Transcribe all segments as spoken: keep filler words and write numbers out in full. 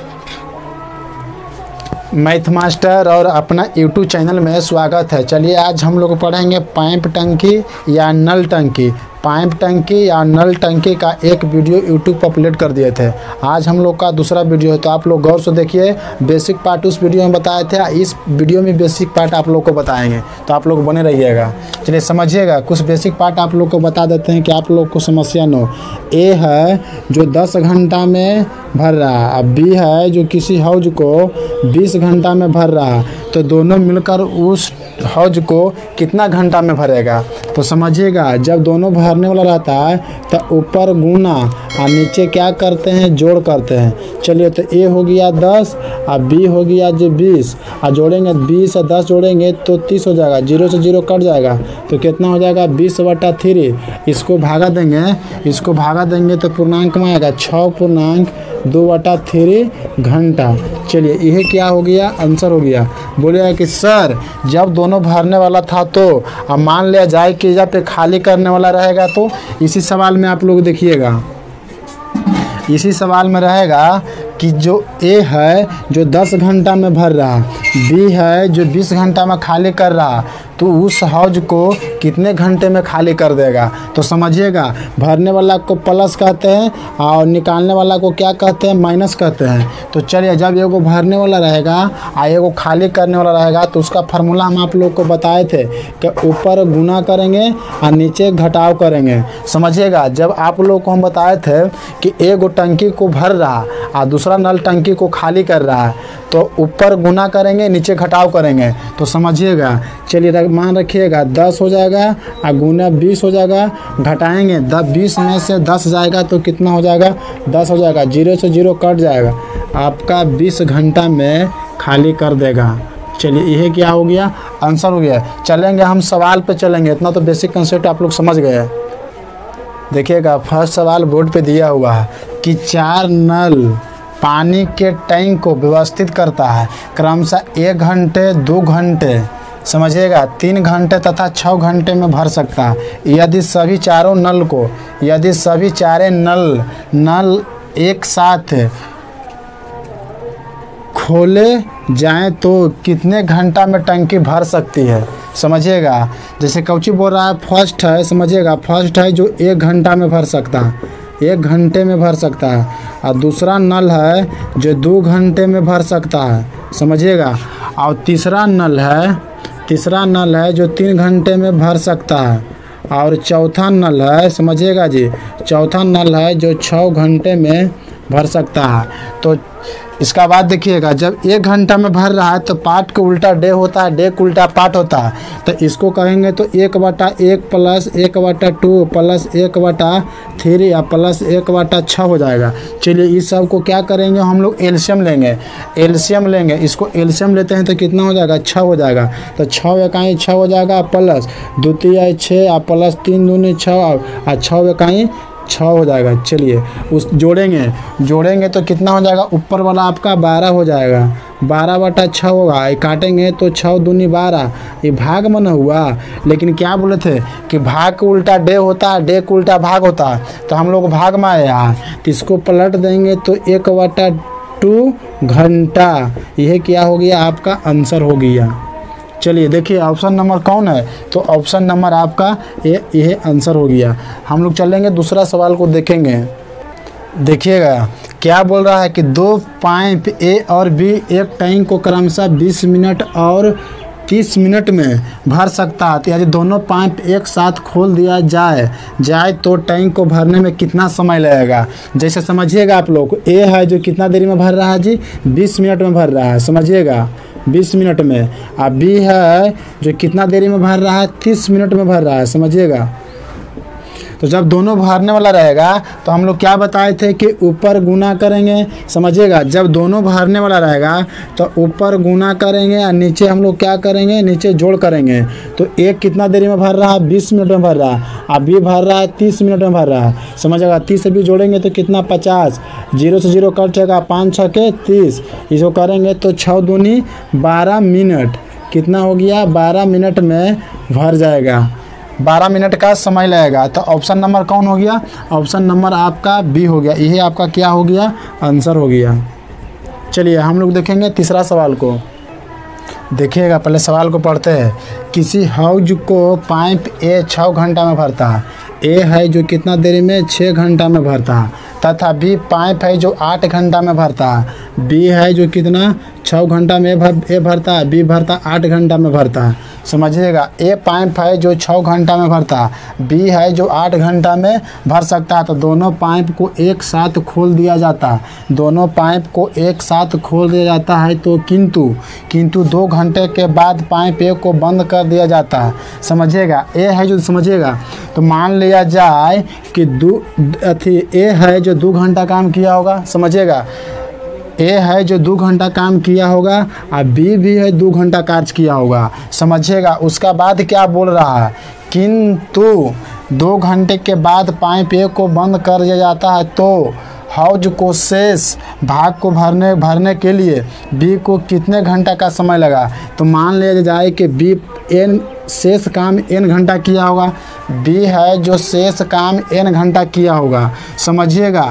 Math master और अपना YouTube channel में स्वागत है। चलिए आज हम लोग पढ़ेंगे पाइप टंकी या नल टंकी। पाइप टंकी या नल टंकी का एक वीडियो यूट्यूब पर अपलोड कर दिए थे। आज हम लोग का दूसरा वीडियो है, तो आप लोग गौर से देखिए। बेसिक पार्ट उस वीडियो में बताए थे, इस वीडियो में बेसिक पार्ट आप लोग को बताएंगे, तो आप लोग बने रहिएगा। चलिए समझिएगा, कुछ बेसिक पार्ट आप लोग को बता देते हैं कि आप लोग को समस्या न हो। ए है जो दस घंटा में भर रहा, अब बी है जो किसी हौज को बीस घंटा में भर रहा, तो दोनों मिलकर उस हौज को कितना घंटा में भरेगा। तो समझिएगा, जब दोनों भरने वाला रहता है तो ऊपर गुना और नीचे क्या करते हैं, जोड़ करते हैं। चलिए तो ए हो गया दस और बी हो गया जो बीस, और जोड़ेंगे बीस और दस जोड़ेंगे तो तीस हो जाएगा। जीरो से जीरो कट जाएगा तो कितना हो जाएगा, बीस बटा थ्री। इसको भागा देंगे, इसको भागा देंगे तो पूर्णांक में आएगा छः पूर्णांक दो बटा थ्री घंटा। चलिए यह क्या हो गया, आंसर हो गया। बोलेगा कि सर जब दोनों भरने वाला था तो अब मान लिया जाए कि जब पे खाली करने वाला रहेगा, तो इसी सवाल में आप लोग देखिएगा, इसी सवाल में रहेगा कि जो ए है जो दस घंटा में भर रहा, बी है जो बीस घंटा में खाली कर रहा, तो उस हौज को कितने घंटे में खाली कर देगा। तो समझिएगा, भरने वाला को प्लस कहते हैं और निकालने वाला को क्या कहते हैं, माइनस कहते हैं। तो चलिए, जब एगो भरने वाला रहेगा और एगो खाली करने वाला रहेगा, तो उसका फार्मूला हम आप लोग को बताए थे कि ऊपर गुना करेंगे और नीचे घटाव करेंगे। समझिएगा, जब आप लोग को हम बताए थे कि एगो टंकी को भर रहा और दूसरा नल टंकी को खाली कर रहा है, तो ऊपर गुना करेंगे नीचे घटाव करेंगे। तो समझिएगा, चलिए मान रखिएगा दस हो जाएगा और गुना बीस हो जाएगा, घटाएंगे दस, बीस में से दस जाएगा तो कितना हो जाएगा, दस हो जाएगा। जीरो से जीरो कट जाएगा, आपका बीस घंटा में खाली कर देगा। चलिए यह क्या हो गया, आंसर हो गया। चलेंगे हम सवाल पे चलेंगे, इतना तो बेसिक कंसेप्ट आप लोग समझ गए। देखिएगा, फर्स्ट सवाल बोर्ड पे दिया हुआ है कि चार नल पानी के टैंक को व्यवस्थित करता है, क्रमशः एक घंटे, दो घंटे, समझिएगा तीन घंटे तथा छः घंटे में भर सकता है। यदि सभी चारों नल को यदि सभी चारे नल नल एक साथ खोले जाएं तो कितने घंटा में टंकी भर सकती है। समझिएगा, जैसे कौची बोल रहा है, फर्स्ट है, समझिएगा फर्स्ट है जो एक घंटा में भर सकता है, एक घंटे में भर सकता है, और दूसरा नल है जो दो घंटे में भर सकता है। समझिएगा, और तीसरा नल है तीसरा नल है जो तीन घंटे में भर सकता है, और चौथा नल है, समझिएगा जी, चौथा नल है जो छः घंटे में भर सकता है। तो इसका बाद देखिएगा, जब एक घंटा में भर रहा है तो पार्ट को उल्टा डे होता है, डे को उल्टा पार्ट होता है, तो इसको कहेंगे तो एक बटा एक प्लस एक बटा टू प्लस एक बटा थ्री या प्लस एक बटा छः हो जाएगा। चलिए इस सब को क्या करेंगे, हम लोग एलसीएम लेंगे, एलसीएम लेंगे इसको एलसीएम लेते हैं तो कितना हो जाएगा, छः हो जाएगा। तो छः इकाई छः हो जाएगा, प्लस द्वितीय छः और प्लस तीन दूनी छः और छः इकाई छः हो जाएगा। चलिए उस जोड़ेंगे जोड़ेंगे तो कितना हो जाएगा, ऊपर वाला आपका बारह हो जाएगा, बारह बटा छः होगा, काटेंगे तो छः दूनी बारह, ये भाग में न हुआ। लेकिन क्या बोले थे कि भाग को उल्टा डे होता है, डे को उल्टा भाग होता है, तो हम लोग भाग में आए हैं, तो इसको पलट देंगे तो एक बटा टू घंटा। यह क्या हो गया, आपका आंसर हो गया। चलिए देखिए ऑप्शन नंबर कौन है, तो ऑप्शन नंबर आपका ये यह आंसर हो गया। हम लोग चलेंगे दूसरा सवाल को देखेंगे। देखिएगा क्या बोल रहा है कि दो पाइप ए और बी एक टैंक को क्रमशः बीस मिनट और तीस मिनट में भर सकता है। तो यदि दोनों पाइप एक साथ खोल दिया जाए जाए तो टैंक को भरने में कितना समय लगेगा। जैसे समझिएगा, आप लोग ए है जो कितना देरी में भर रहा है जी, बीस मिनट में भर रहा है, समझिएगा बीस मिनट में। अब बी है जो कितना देरी में भर रहा है, तीस मिनट में भर रहा है, समझिएगा। तो जब दोनों भरने वाला रहेगा तो हम लोग क्या बताए थे कि ऊपर गुना करेंगे। समझिएगा, जब दोनों भरने वाला रहेगा तो ऊपर गुना करेंगे और नीचे हम लोग क्या करेंगे, नीचे जोड़ करेंगे। तो एक कितना देरी में भर रहा है, बीस मिनट में भर रहा है, अब बी भर रहा है तीस मिनट में भर रहा है। समझिएगा, तीस से भी जोड़ेंगे तो कितना, पचास, जीरो से जीरो कट जाएगा, पाँच छः के तीस, इसको करेंगे तो छः दूनी बारह मिनट, कितना हो गया, बारह मिनट में भर जाएगा, बारह मिनट का समय लगेगा। तो ऑप्शन नंबर कौन हो गया, ऑप्शन नंबर आपका बी हो गया। यही आपका क्या हो गया, आंसर हो गया। चलिए हम लोग देखेंगे तीसरा सवाल को। देखिएगा, पहले सवाल को पढ़ते हैं। किसी हौज को पाइप ए छः घंटा में भरता है। ए है जो कितना देरी में छः घंटा में भरता है, तथा बी पाइप है जो आठ घंटा में भरता है। बी है जो कितना छः घंटा में भर ए भरता है, बी भरता आठ घंटा में भरता है। समझिएगा, ए पाइप है जो छः घंटा में भरता है, बी है जो आठ घंटा में भर सकता है। तो दोनों पाइप को एक साथ खोल दिया जाता है, दोनों पाइप को एक साथ खोल दिया जाता है। तो किंतु किंतु दो घंटे के बाद पाइप ए को बंद कर दिया जाता है। समझिएगा, ए है जो समझिएगा तो मान लिया जाए कि दो अथी ए है जो दो घंटा काम किया होगा। समझिएगा, ए है जो दो घंटा काम किया होगा और बी भी है दो घंटा कार्य किया होगा। समझिएगा, उसका बाद क्या बोल रहा है, किंतु दो घंटे के बाद पाइप ए को बंद कर दिया जाता है। तो हौज को शेष भाग को भरने भरने के लिए बी को कितने घंटा का समय लगा। तो मान लिया जाए कि बी एन शेष काम एन घंटा किया होगा, बी है जो शेष काम एन घंटा किया होगा। समझिएगा,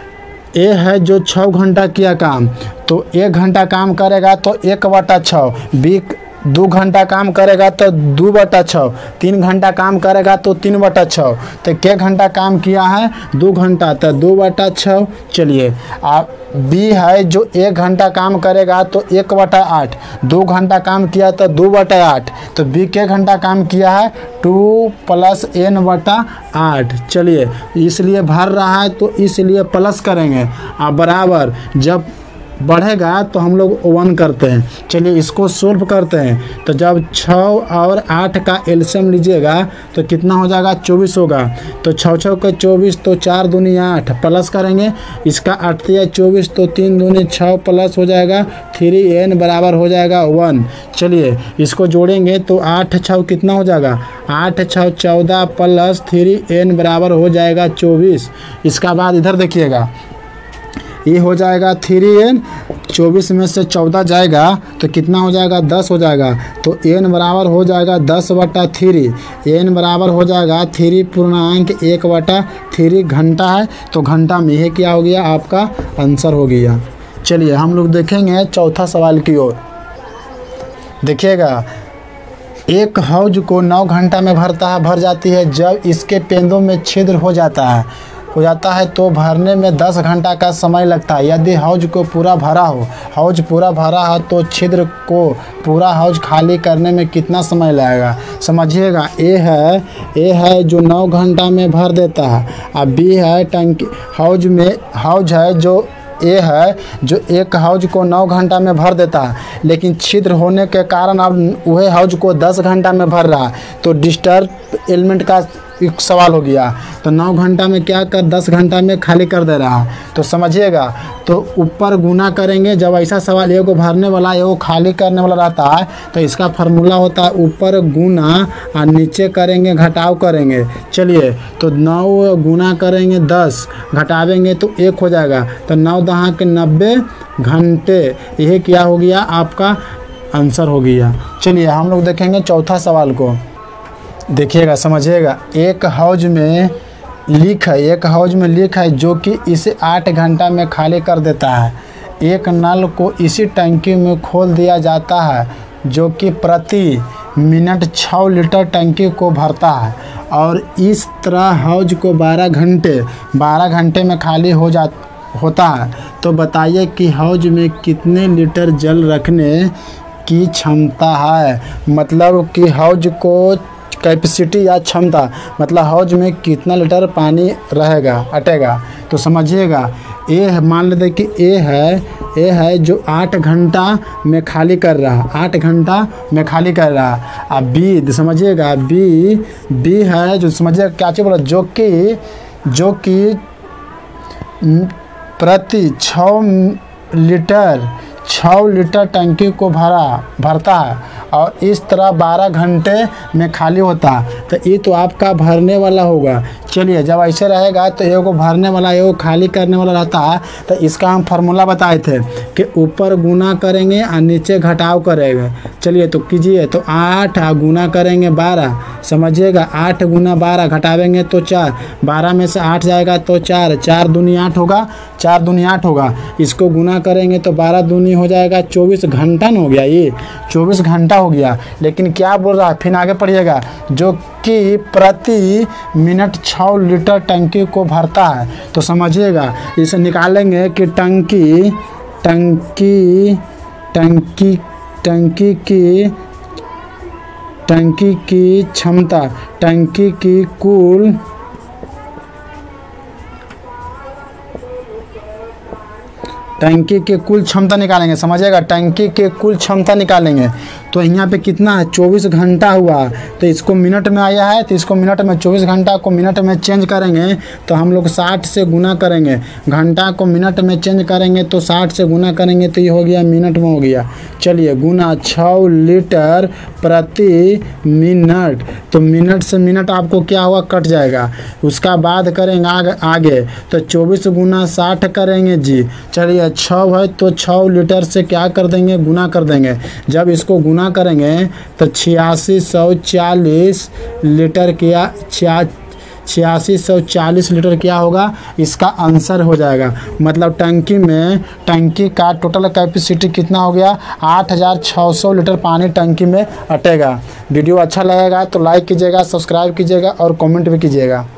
ए है जो छः घंटा किया काम, तो एक घंटा काम करेगा तो एक बटा छः। बी दो घंटा काम करेगा तो दो बटा छः। तीन घंटा काम करेगा तो तीन बटा छः। तो क्या घंटा काम किया है, दो घंटा, तो दो बटा छः। चलिए, आप बी है जो एक घंटा काम करेगा तो एक बटा आठ। दो घंटा काम किया तो दो बटा आठ। तो बी के घंटा काम किया है टू प्लस एन बटा आठ। चलिए, इसलिए भर रहा है तो इसलिए प्लस करेंगे और बराबर जब बढ़ेगा तो हम लोग वन करते हैं। चलिए इसको सोल्व करते हैं। तो जब छः और आठ का एलसीएम लीजिएगा तो कितना हो जाएगा, चौबीस होगा। तो छः छः का चौबीस, तो चार दूनी आठ, प्लस करेंगे इसका आठ या चौबीस, तो तीन दूनी छः प्लस हो जाएगा थ्री एन बराबर हो जाएगा वन। चलिए इसको जोड़ेंगे तो आठ छः कितना हो जाएगा, आठ छः चौदह प्लस थ्री एन बराबर हो जाएगा चौबीस। इसका बाद इधर देखिएगा, ये हो जाएगा थ्री एन, चौबीस में से चौदह जाएगा तो कितना हो जाएगा, दस हो जाएगा। तो एन बराबर हो जाएगा दस बटा थ्री। एन बराबर हो जाएगा थ्री पूर्णांक एक बटा थ्री घंटा है। तो घंटा में यह क्या हो गया, आपका आंसर हो गया। चलिए हम लोग देखेंगे चौथा सवाल की ओर। देखिएगा, एक हौज को नौ घंटा में भरता है भर जाती है जब इसके पेंदों में छिद्र हो जाता है हो जाता है तो भरने में दस घंटा का समय लगता है। यदि हौज को पूरा भरा हो हौज पूरा भरा है तो छिद्र को पूरा हौज खाली करने में कितना समय लगेगा। समझिएगा, ए है ए है जो नौ घंटा में भर देता है और बी है टंकी हौज में हौज है जो ए है जो एक हौज को नौ घंटा में भर देता है, लेकिन छिद्र होने के कारण अब वह हौज को दस घंटा में भर रहा है। तो डिस्टर्ब एलिमेंट का एक सवाल हो गया। तो नौ घंटा में क्या कर दस घंटा में खाली कर दे रहा है। तो समझिएगा, तो ऊपर गुना करेंगे। जब ऐसा सवाल एगो भरने वाला एगो खाली करने वाला रहता है तो इसका फार्मूला होता है ऊपर गुना और नीचे करेंगे घटाव करेंगे। चलिए, तो नौ गुना करेंगे दस, घटावेंगे तो एक हो जाएगा। तो नौ दहा के नब्बे घंटे, यह क्या हो गया, आपका आंसर हो गया। चलिए हम लोग देखेंगे चौथा सवाल को। देखिएगा, समझिएगा, एक हौज में लीक है एक हौज में लीक है जो कि इसे आठ घंटा में खाली कर देता है। एक नल को इसी टंकी में खोल दिया जाता है जो कि प्रति मिनट छः लीटर टंकी को भरता है और इस तरह हौज को बारह घंटे बारह घंटे में खाली हो जा होता है। तो बताइए कि हौज में कितने लीटर जल रखने की क्षमता है। मतलब कि हौज को कैपेसिटी या क्षमता, मतलब हौज में कितना लीटर पानी रहेगा अटेगा। तो समझिएगा, ए मान लेते कि ए है ए है जो आठ घंटा में खाली कर रहा है आठ घंटा में खाली कर रहा है। अब बी समझिएगा, बी बी है जो समझिएगा क्या चीज़ बोला, जो कि जो कि प्रति छः लीटर छः लीटर टंकी को भरा भरता है और इस तरह बारह घंटे में खाली होता है। तो ये तो आपका भरने वाला होगा। चलिए जब ऐसे रहेगा तो एगो भरने वाला एगो खाली करने वाला रहता है, तो इसका हम फार्मूला बताए थे कि ऊपर गुना करेंगे और नीचे घटाव करेंगे। चलिए तो कीजिए, तो आठ गुना करेंगे बारह, समझिएगा आठ गुना बारह घटावेंगे तो चार, बारह में से आठ जाएगा तो चार, चार दूनी आठ होगा, चार दूनी आठ होगा, इसको गुना करेंगे तो बारह दूनी हो जाएगा चौबीस घंटा हो गया, ये चौबीस घंटा हो गया। लेकिन क्या बोल रहा है, फिर आगे पढ़िएगा, जो कि प्रति मिनट छः लीटर टंकी को भरता है। तो समझिएगा इसे निकालेंगे कि टंकी टंकी टंकी टंकी की टंकी की क्षमता, टंकी की कुल टंकी के कुल क्षमता निकालेंगे, समझिएगा टंकी के कुल क्षमता निकालेंगे। तो यहाँ पे कितना है, चौबीस घंटा हुआ, तो इसको मिनट में आया है तो इसको मिनट में, चौबीस घंटा को मिनट में चेंज करेंगे तो हम लोग साठ से गुना करेंगे, घंटा को मिनट में चेंज करेंगे तो साठ से गुना करेंगे तो ये हो गया मिनट में हो गया। चलिए गुना छः लीटर प्रति मिनट, तो मिनट से मिनट आपको क्या हुआ, कट जाएगा। उसका बाद करेंगे आगे आगे तो चौबीस गुना साठ करेंगे जी। चलिए छः है तो छः लीटर से क्या कर देंगे, गुना कर देंगे। जब इसको गुना करेंगे तो छियासी सौ चालीस लीटर क्या छिया छियासी सौ चालीस लीटर क्या होगा, इसका आंसर हो जाएगा। मतलब टंकी में टंकी का टोटल कैपेसिटी कितना हो गया, आठ हज़ार छः सौ लीटर पानी टंकी में अटेगा। वीडियो अच्छा लगेगा तो लाइक कीजिएगा, सब्सक्राइब कीजिएगा और कमेंट भी कीजिएगा।